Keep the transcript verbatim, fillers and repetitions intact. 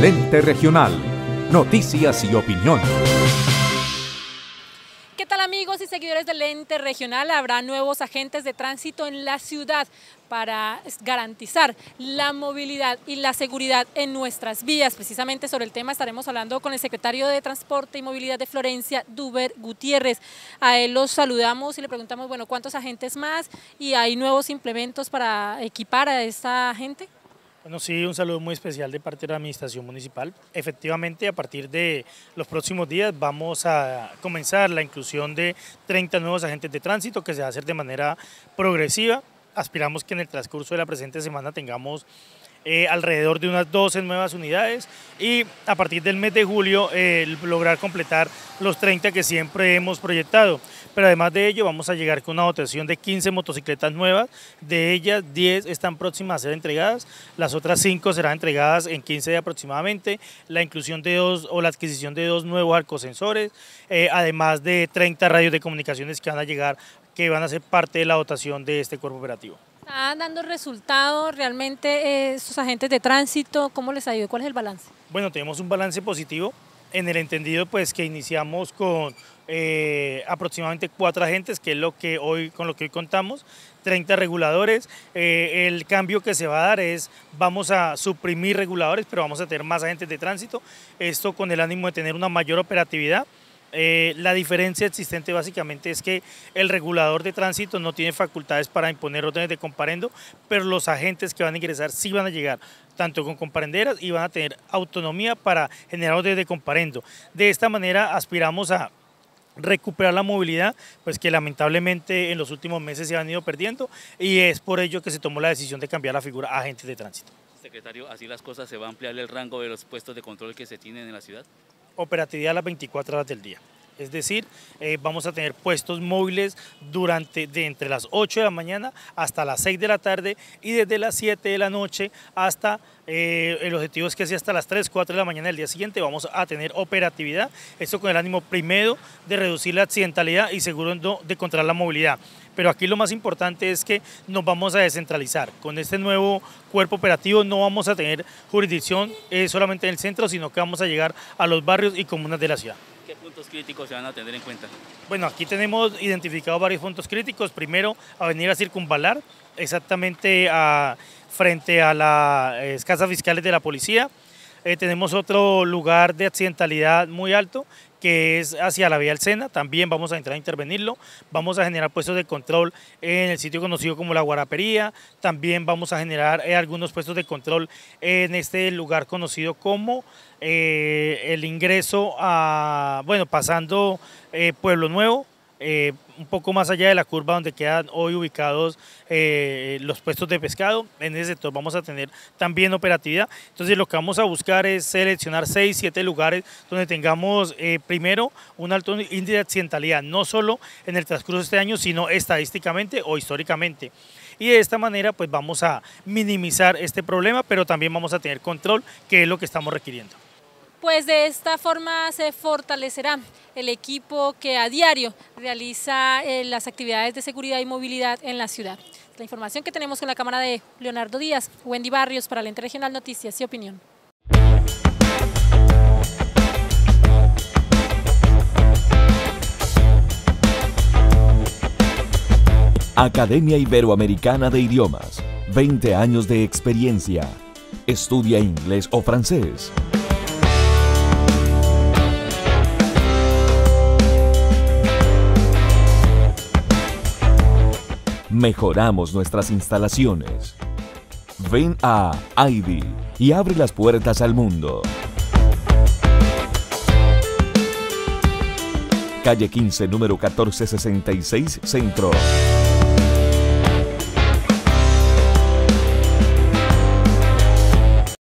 El Ente Regional. Noticias y opinión. ¿Qué tal, amigos y seguidores del Ente Regional? Habrá nuevos agentes de tránsito en la ciudad para garantizar la movilidad y la seguridad en nuestras vías. Precisamente sobre el tema estaremos hablando con el secretario de Transporte y Movilidad de Florencia, Duber Gutiérrez. A él los saludamos y le preguntamos, bueno, ¿cuántos agentes más? ¿Y hay nuevos implementos para equipar a esta gente? Bueno, sí, un saludo muy especial de parte de la Administración Municipal. Efectivamente, a partir de los próximos días vamos a comenzar la inclusión de treinta nuevos agentes de tránsito que se va a hacer de manera progresiva. Aspiramos que en el transcurso de la presente semana tengamos eh, alrededor de unas doce nuevas unidades y a partir del mes de julio eh, lograr completar los treinta que siempre hemos proyectado. Pero además de ello vamos a llegar con una dotación de quince motocicletas nuevas, de ellas diez están próximas a ser entregadas, las otras cinco serán entregadas en quince días aproximadamente, la inclusión de dos o la adquisición de dos nuevos arcosensores, eh, además de treinta radios de comunicaciones que van a llegar, que van a ser parte de la dotación de este cuerpo operativo. ¿Están dando resultados realmente eh, estos agentes de tránsito? ¿Cómo les ha ido? ¿Cuál es el balance? Bueno, tenemos un balance positivo en el entendido pues que iniciamos con Eh, aproximadamente cuatro agentes, que es lo que hoy, con lo que hoy contamos, treinta reguladores. Eh, el cambio que se va a dar es, vamos a suprimir reguladores, pero vamos a tener más agentes de tránsito, esto con el ánimo de tener una mayor operatividad. Eh, la diferencia existente básicamente es que el regulador de tránsito no tiene facultades para imponer órdenes de comparendo, pero los agentes que van a ingresar sí van a llegar tanto con comparenderas y van a tener autonomía para generar órdenes de comparendo. De esta manera aspiramos a recuperar la movilidad, pues que lamentablemente en los últimos meses se han ido perdiendo, y es por ello que se tomó la decisión de cambiar la figura a agentes de tránsito. Secretario, ¿así las cosas se va a ampliar el rango de los puestos de control que se tienen en la ciudad? Operatividad a las veinticuatro horas del día. Es decir, eh, vamos a tener puestos móviles durante de entre las ocho de la mañana hasta las seis de la tarde y desde las siete de la noche hasta, eh, el objetivo es que sea hasta las tres, cuatro de la mañana del día siguiente vamos a tener operatividad, esto con el ánimo primero de reducir la accidentalidad y segundo de controlar la movilidad. Pero aquí lo más importante es que nos vamos a descentralizar. Con este nuevo cuerpo operativo no vamos a tener jurisdicción eh, solamente en el centro, sino que vamos a llegar a los barrios y comunas de la ciudad. ¿Qué puntos críticos se van a tener en cuenta? Bueno, aquí tenemos identificado varios puntos críticos. Primero, Avenida Circunvalar, exactamente a, frente a las eh, casas fiscales de la policía. Eh, tenemos otro lugar de accidentalidad muy alto, que es hacia la vía del Sena, también vamos a entrar a intervenirlo, vamos a generar puestos de control en el sitio conocido como La Guarapería, también vamos a generar eh, algunos puestos de control en este lugar conocido como eh, el ingreso a, bueno, pasando eh, Pueblo Nuevo, eh, un poco más allá de la curva donde quedan hoy ubicados eh, los puestos de pescado. En ese sector vamos a tener también operatividad. Entonces lo que vamos a buscar es seleccionar seis, siete lugares donde tengamos eh, primero un alto índice de accidentalidad, no solo en el transcurso de este año, sino estadísticamente o históricamente. Y de esta manera pues vamos a minimizar este problema, pero también vamos a tener control, que es lo que estamos requiriendo. Pues de esta forma se fortalecerá el equipo que a diario realiza eh, las actividades de seguridad y movilidad en la ciudad. La información que tenemos con la cámara de Leonardo Díaz, Wendy Barrios para el Ente Regional Noticias y Opinión. Academia Iberoamericana de Idiomas. veinte años de experiencia. Estudia inglés o francés. Mejoramos nuestras instalaciones. Ven a I B y abre las puertas al mundo. Calle quince, número catorce sesenta y seis, Centro.